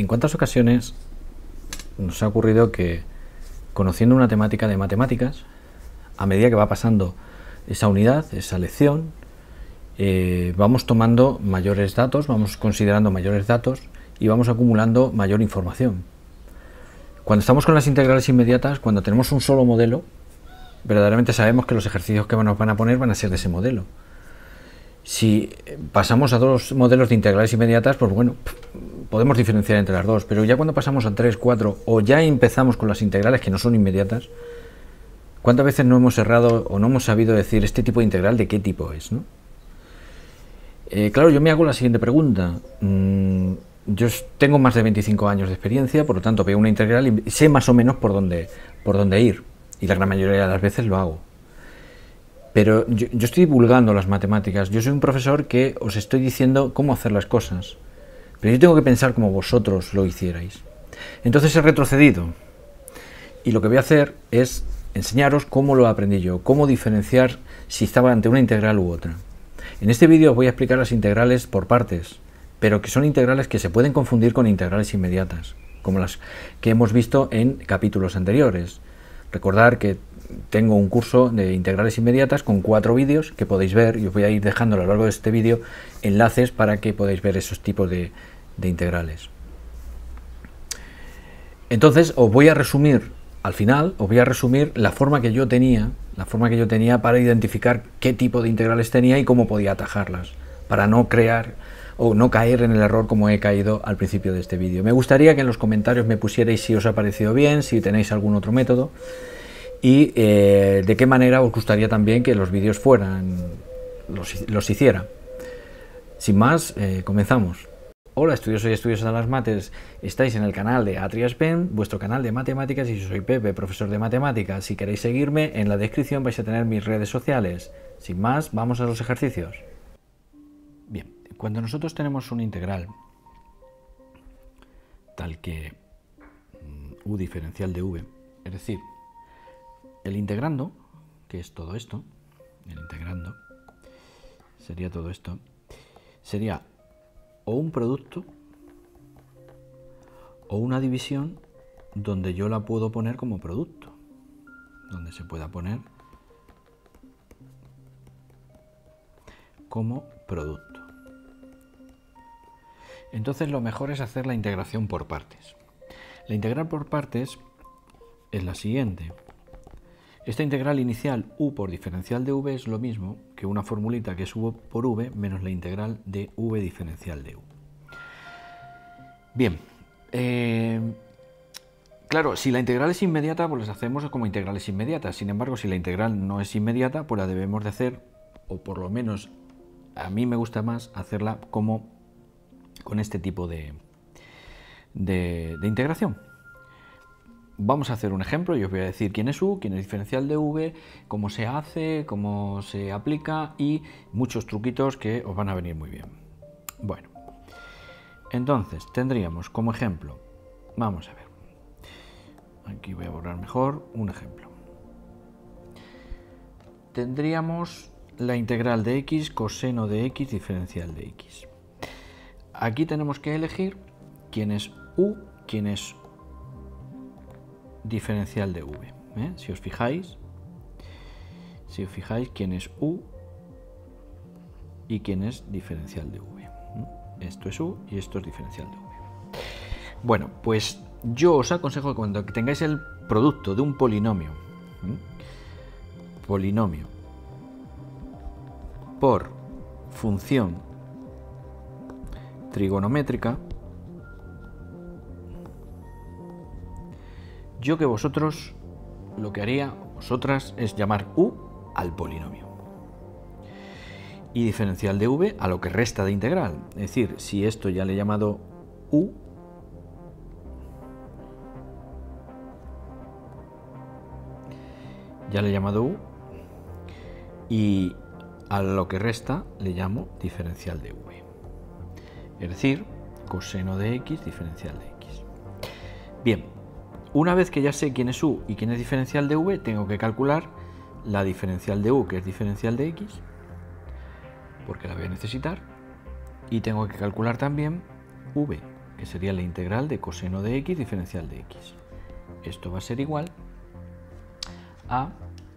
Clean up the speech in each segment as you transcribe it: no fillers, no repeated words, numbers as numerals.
¿En cuántas ocasiones nos ha ocurrido que, conociendo una temática de matemáticas, a medida que va pasando esa unidad, esa lección, vamos tomando mayores datos, vamos considerando mayores datos y vamos acumulando mayor información? Cuando estamos con las integrales inmediatas, cuando tenemos un solo modelo, verdaderamente sabemos que los ejercicios que nos van a poner van a ser de ese modelo. Si pasamos a dos modelos de integrales inmediatas, pues bueno, podemos diferenciar entre las dos, pero ya cuando pasamos a 3, 4 o ya empezamos con las integrales que no son inmediatas, ¿cuántas veces no hemos errado o no hemos sabido decir este tipo de integral de qué tipo es, ¿no? Claro, yo me hago la siguiente pregunta. Yo tengo más de 25 años de experiencia, por lo tanto veo una integral y sé más o menos por dónde ir, y la gran mayoría de las veces lo hago. Pero yo estoy divulgando las matemáticas, yo soy un profesor que os estoy diciendo cómo hacer las cosas, pero yo tengo que pensar como vosotros lo hicierais. Entonces he retrocedido, y lo que voy a hacer es enseñaros cómo lo aprendí yo, cómo diferenciar si estaba ante una integral u otra. En este vídeo os voy a explicar las integrales por partes, pero que son integrales que se pueden confundir con integrales inmediatas, como las que hemos visto en capítulos anteriores. Recordar que tengo un curso de integrales inmediatas con 4 vídeos que podéis ver, y os voy a ir dejando a lo largo de este vídeo enlaces para que podáis ver esos tipos de integrales. Entonces os voy a resumir, al final os voy a resumir la forma que yo tenía para identificar qué tipo de integrales tenía y cómo podía atajarlas, para no crear o no caer en el error como he caído al principio de este vídeo. Me gustaría que en los comentarios me pusierais si os ha parecido bien, si tenéis algún otro método, y de qué manera os gustaría también que los vídeos los hiciera. Sin más, comenzamos. Hola estudiosos y estudiosas de las mates, estáis en el canal de AtriasPen, vuestro canal de matemáticas, y yo soy Pepe, profesor de matemáticas. Si queréis seguirme, en la descripción vais a tener mis redes sociales. Sin más, vamos a los ejercicios. Bien, cuando nosotros tenemos una integral tal que u diferencial de v, es decir, el integrando, que es todo esto, el integrando sería todo esto, sería o un producto o una división donde yo la puedo poner como producto, donde se pueda poner como producto. Entonces lo mejor es hacer la integración por partes. La integral por partes es la siguiente. Esta integral inicial u por diferencial de v es lo mismo que una formulita que es u por v menos la integral de v diferencial de u. Bien, claro, si la integral es inmediata, pues las hacemos como integrales inmediatas. Sin embargo, si la integral no es inmediata, pues la debemos de hacer, o por lo menos a mí me gusta más hacerla como con este tipo de integración. Vamos a hacer un ejemplo y os voy a decir quién es u, quién es diferencial de v, cómo se hace, cómo se aplica y muchos truquitos que os van a venir muy bien. Bueno, entonces tendríamos como ejemplo, vamos a ver, aquí voy a borrar mejor un ejemplo. Tendríamos la integral de x coseno de x diferencial de x. Aquí tenemos que elegir quién es u, quién es diferencial de v. Si os fijáis quién es u y quién es diferencial de v. Esto es u y esto es diferencial de v. Bueno, pues yo os aconsejo que cuando tengáis el producto de un polinomio, polinomio por función trigonométrica, yo que vosotros lo que haría, vosotras, es llamar u al polinomio y diferencial de v a lo que resta de integral. Es decir, si esto ya le he llamado u, y a lo que resta le llamo diferencial de v. Es decir, coseno de x diferencial de x. Bien. Una vez que ya sé quién es u y quién es diferencial de v, tengo que calcular la diferencial de u, que es diferencial de x, porque la voy a necesitar, y tengo que calcular también v, que que sería la integral de coseno de x diferencial de x. Esto va a ser igual a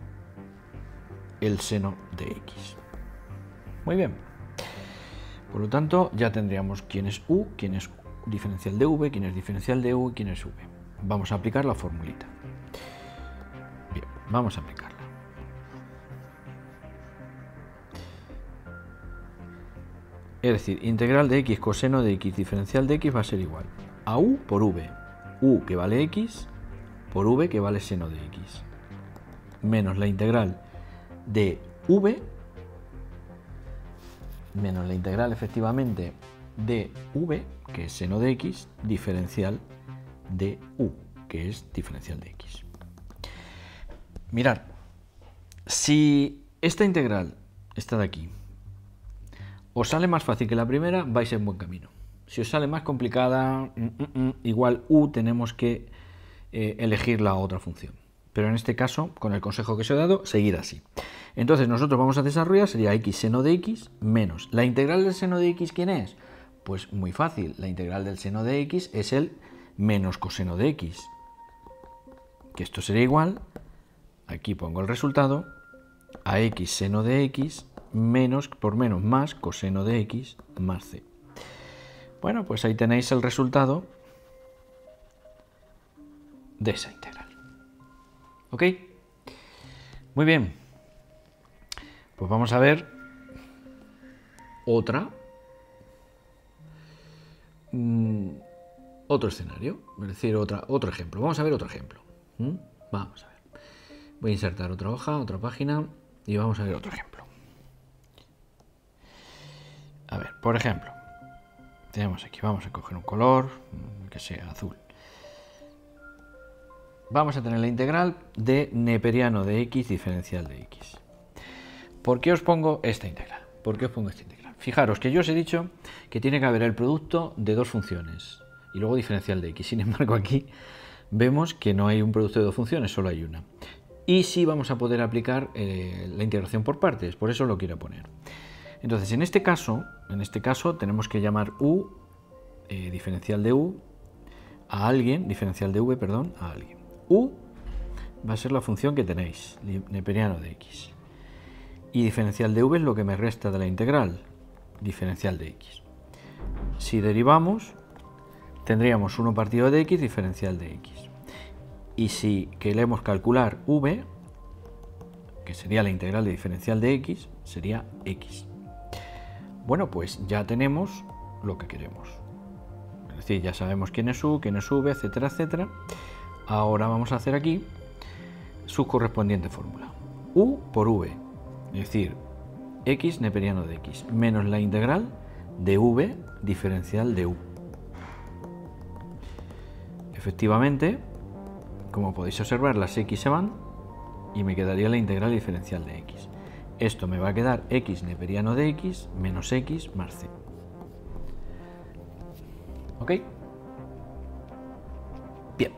el seno de x. Muy bien. Por lo tanto, ya tendríamos quién es u, quién es diferencial de v, quién es diferencial de u y quién es v. Vamos a aplicar la formulita. Bien, vamos a aplicarla. Es decir, integral de x coseno de x diferencial de x va a ser igual a u por v. U que vale x por v que vale seno de x. Menos la integral de v, menos la integral efectivamente de v, que es seno de x, diferencial de u, que es diferencial de x. Mirad, si esta integral, esta de aquí, os sale más fácil que la primera, vais en buen camino. Si os sale más complicada, igual u tenemos que elegir la otra función. Pero en este caso, con el consejo que os he dado, seguir así. Entonces nosotros vamos a desarrollar, sería x seno de x menos. ¿La integral del seno de x quién es? Pues muy fácil, la integral del seno de x es el menos coseno de x. Que esto sería igual, aquí pongo el resultado, a x seno de x menos por menos más coseno de x más c. Bueno, pues ahí tenéis el resultado de esa integral. ¿Ok? Muy bien. Pues vamos a ver otro escenario, es decir, otro ejemplo. Vamos a ver otro ejemplo. Vamos a ver. Voy a insertar otra hoja, otra página y vamos a ver otro ejemplo. A ver, por ejemplo, tenemos aquí, vamos a coger un color que sea azul. Vamos a tener la integral de neperiano de x diferencial de x. ¿Por qué os pongo esta integral? ¿Por qué os pongo esta integral? Fijaros que yo os he dicho que tiene que haber el producto de dos funciones y luego diferencial de x. Sin embargo, aquí vemos que no hay un producto de dos funciones, solo hay una. Y sí vamos a poder aplicar la integración por partes, por eso lo quiero poner. Entonces, en este caso tenemos que llamar u, diferencial de u, a alguien, diferencial de v, perdón, a alguien. U va a ser la función que tenéis, neperiano de x. Y diferencial de v es lo que me resta de la integral, diferencial de x. Si derivamos, tendríamos 1 partido de x, diferencial de x. Y si queremos calcular v, que sería la integral de diferencial de x, sería x. Bueno, pues ya tenemos lo que queremos. Es decir, ya sabemos quién es u, quién es v, etcétera, etcétera. Ahora vamos a hacer aquí su correspondiente fórmula. U por v, es decir, x neperiano de x, menos la integral de v diferencial de u. Efectivamente, como podéis observar, las x se van y me quedaría la integral diferencial de x. Esto me va a quedar x neperiano de x menos x más c. ¿Ok? Bien.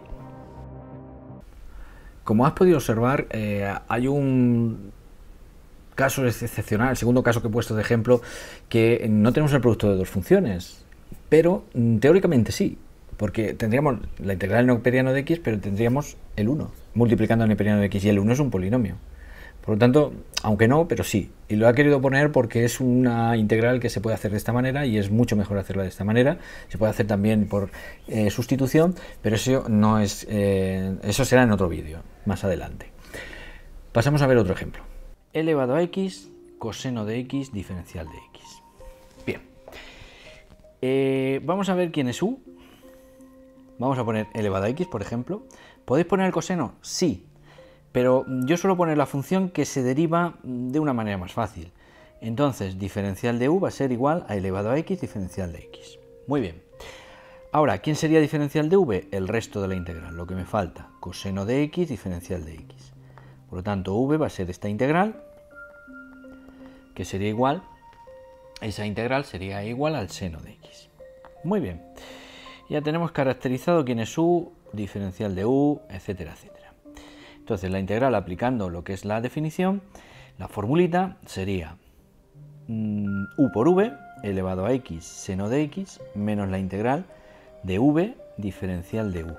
Como has podido observar, hay un caso excepcional, el segundo caso que he puesto de ejemplo, que no tenemos el producto de dos funciones, pero teóricamente sí, porque tendríamos la integral neperiano de x, pero tendríamos el 1 multiplicando el neperiano de x, y el 1 es un polinomio. Por lo tanto, aunque no, pero sí. Y lo he querido poner porque es una integral que se puede hacer de esta manera y es mucho mejor hacerla de esta manera. Se puede hacer también por sustitución, pero eso no es, eso será en otro vídeo, más adelante. Pasamos a ver otro ejemplo. E elevado a x, coseno de x, diferencial de x. Bien. Vamos a ver quién es u. Vamos a poner elevado a x, por ejemplo. ¿Podéis poner el coseno? Sí. Pero yo suelo poner la función que se deriva de una manera más fácil. Entonces, diferencial de u va a ser igual a elevado a x diferencial de x. Muy bien. Ahora, ¿quién sería diferencial de v? El resto de la integral, lo que me falta. Coseno de x diferencial de x. Por lo tanto, v va a ser esta integral, que sería igual, esa integral sería igual al seno de x. Muy bien. Ya tenemos caracterizado quién es u, diferencial de u, etcétera, etcétera. Entonces, la integral aplicando lo que es la definición, la formulita sería u por v elevado a x seno de x menos la integral de v diferencial de u.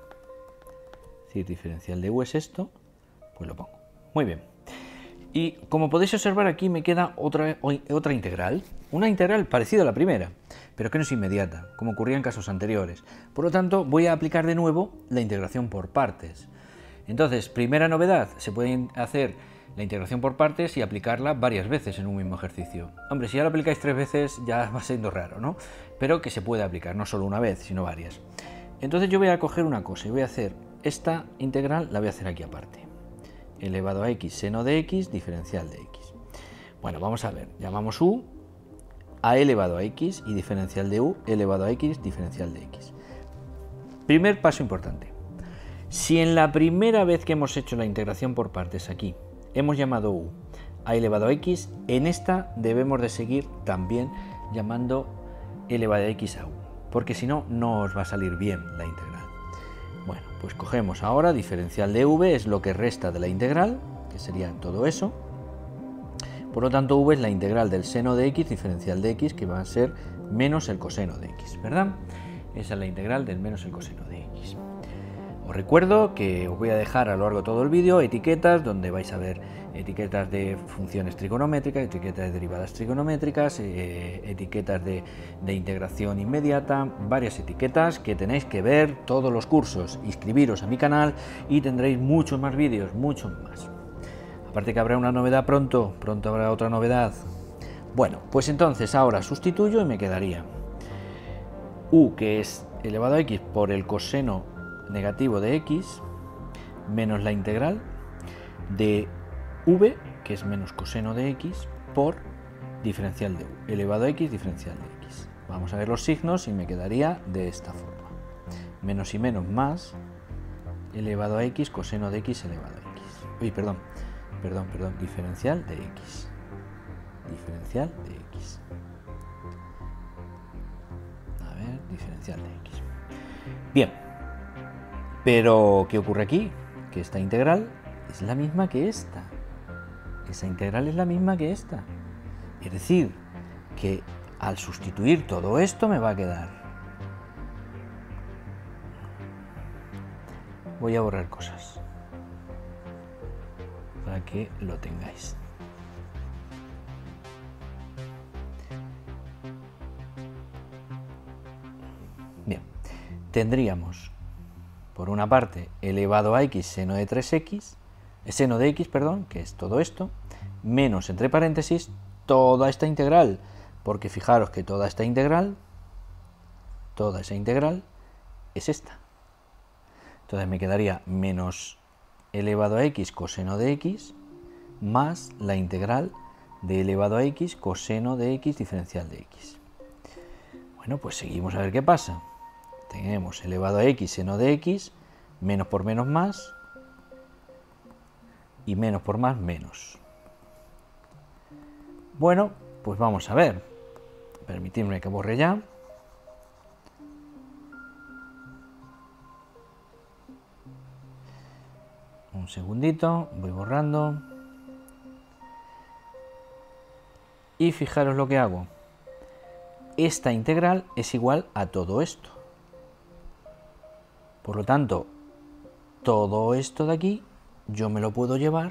Es decir, diferencial de u es esto, pues lo pongo. Muy bien. Y como podéis observar, aquí me queda otra integral. Una integral parecida a la primera, pero que no es inmediata, como ocurría en casos anteriores. Por lo tanto, voy a aplicar de nuevo la integración por partes. Entonces, primera novedad, se puede hacer la integración por partes y aplicarla varias veces en un mismo ejercicio. Hombre, si ya lo aplicáis 3 veces ya va siendo raro, ¿no? Pero que se puede aplicar, no solo una vez, sino varias. Entonces yo voy a coger una cosa y voy a hacer esta integral, la voy a hacer aquí aparte. Elevado a x seno de x diferencial de x. Bueno, vamos a ver, llamamos u a elevado a x y diferencial de u elevado a x diferencial de x. Primer paso importante. Si en la primera vez que hemos hecho la integración por partes aquí hemos llamado u a elevado a x, en esta debemos de seguir también llamando elevado a x a u, porque si no, no os va a salir bien la integral. Bueno, pues cogemos ahora diferencial de v, es lo que resta de la integral, que sería todo eso. Por lo tanto, v es la integral del seno de x diferencial de x, que va a ser menos el coseno de x, ¿verdad? Esa es la integral del menos el coseno de x. Os recuerdo que os voy a dejar a lo largo de todo el vídeo etiquetas donde vais a ver etiquetas de funciones trigonométricas, etiquetas de derivadas trigonométricas, etiquetas de integración inmediata, varias etiquetas que tenéis que ver todos los cursos. Inscribiros a mi canal y tendréis muchos más vídeos, muchos más. Aparte que habrá una novedad pronto habrá otra novedad. Bueno, pues entonces ahora sustituyo y me quedaría u, que es elevado a x por el coseno negativo de x, menos la integral de v, que es menos coseno de x, por diferencial de u, elevado a x diferencial de x. Vamos a ver los signos y me quedaría de esta forma. Menos y menos más, elevado a x, coseno de x elevado a x. Uy, perdón, diferencial de x. Diferencial de x. A ver, diferencial de x. Bien. Pero, ¿qué ocurre aquí? Que esta integral es la misma que esta. Esa integral es la misma que esta. Es decir, que al sustituir todo esto me va a quedar. Voy a borrar cosas para que lo tengáis. Bien, tendríamos por una parte elevado a x seno de 3x, seno de x, perdón, que es todo esto, menos entre paréntesis toda esta integral, porque fijaros que toda esa integral es esta. Entonces me quedaría menos elevado a x coseno de x más la integral de elevado a x coseno de x diferencial de x. Bueno, pues seguimos a ver qué pasa. Tenemos elevado a x seno de x, menos por menos más, y menos por más menos. Bueno, pues vamos a ver. Permitidme que borre ya. Un segundito, voy borrando. Y fijaros lo que hago. Esta integral es igual a todo esto. Por lo tanto, todo esto de aquí yo me lo puedo llevar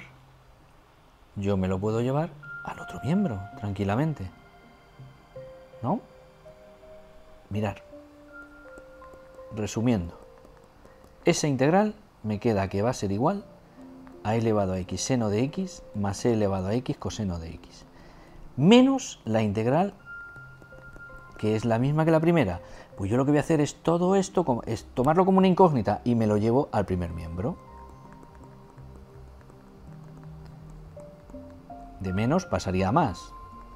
al otro miembro, tranquilamente. ¿No? Mirad. Resumiendo, esa integral me queda que va a ser igual a elevado a x seno de x más e elevado a x coseno de x. Menos la integral que es la misma que la primera. Pues yo lo que voy a hacer es todo esto, es tomarlo como una incógnita y me lo llevo al primer miembro. De menos pasaría a más.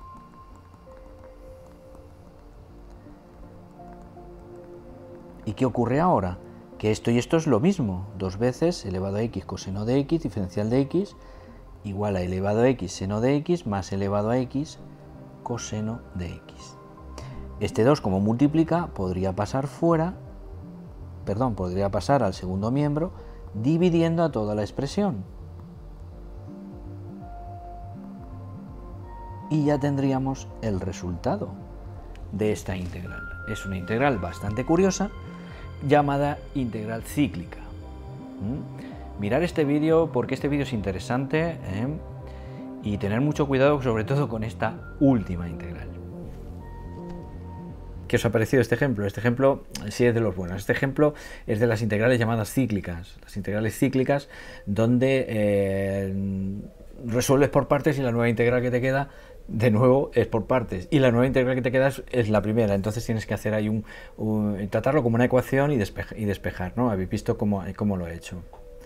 ¿Y qué ocurre ahora? Que esto y esto es lo mismo. 2 veces elevado a x coseno de x diferencial de x igual a elevado a x seno de x más elevado a x coseno de x. Este 2 como multiplica podría pasar fuera, podría pasar al segundo miembro dividiendo a toda la expresión. Y ya tendríamos el resultado de esta integral. es una integral bastante curiosa llamada integral cíclica. Mirar este vídeo porque este vídeo es interesante, y tener mucho cuidado sobre todo con esta última integral. ¿Qué os ha parecido este ejemplo? Este ejemplo sí es de los buenos. Este ejemplo es de las integrales llamadas cíclicas. Las integrales cíclicas donde resuelves por partes y la nueva integral que te queda de nuevo es por partes. Y la nueva integral que te queda es la primera. Entonces tienes que hacer ahí tratarlo como una ecuación y despejar, ¿no? Habéis visto cómo lo he hecho.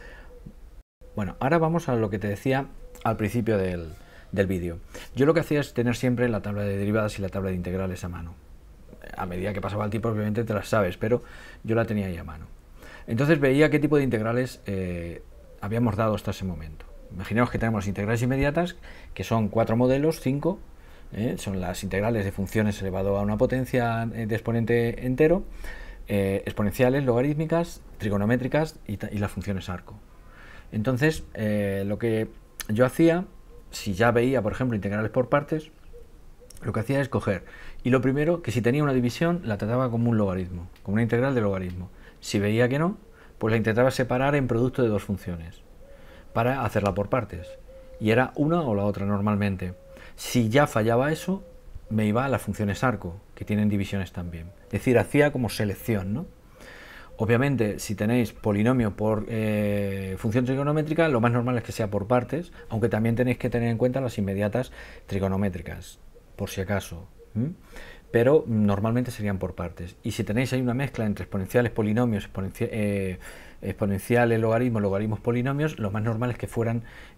Bueno, ahora vamos a lo que te decía al principio del vídeo. Yo lo que hacía es tener siempre la tabla de derivadas y la tabla de integrales a mano. A medida que pasaba el tiempo, obviamente te las sabes, pero yo la tenía ahí a mano. Entonces veía qué tipo de integrales habíamos dado hasta ese momento. Imaginaos que tenemos integrales inmediatas, que son 4 modelos, 5, son las integrales de funciones elevado a una potencia de exponente entero, exponenciales, logarítmicas, trigonométricas y las funciones arco. Entonces, lo que yo hacía, si ya veía, por ejemplo, integrales por partes, lo que hacía es coger, y lo primero, que si tenía una división, la trataba como un logaritmo, como una integral de logaritmo. Si veía que no, pues la intentaba separar en producto de dos funciones, para hacerla por partes. Y era una o la otra normalmente. Si ya fallaba eso, me iba a las funciones arco, que tienen divisiones también. Es decir, hacía como selección, ¿no? Obviamente, si tenéis polinomio por función trigonométrica, lo más normal es que sea por partes, aunque también tenéis que tener en cuenta las inmediatas trigonométricas, por si acaso. Pero normalmente serían por partes. Y si tenéis ahí una mezcla entre exponenciales, polinomios, exponenciales, logaritmos, polinomios, lo más normal es que fueran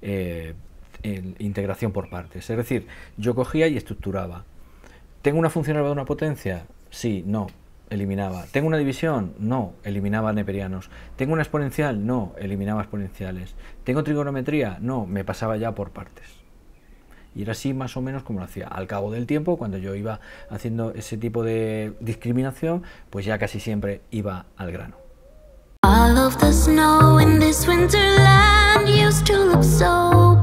integración por partes. Es decir, yo cogía y estructuraba. ¿Tengo una función elevada a una potencia? Sí, no. Eliminaba. ¿Tengo una división? No, eliminaba neperianos. ¿Tengo una exponencial? No, eliminaba exponenciales. ¿Tengo trigonometría? No, me pasaba ya por partes. Y era así más o menos como lo hacía. Al cabo del tiempo, cuando yo iba haciendo ese tipo de discriminación, pues ya casi siempre iba al grano. All of the snow in this winter land used to look so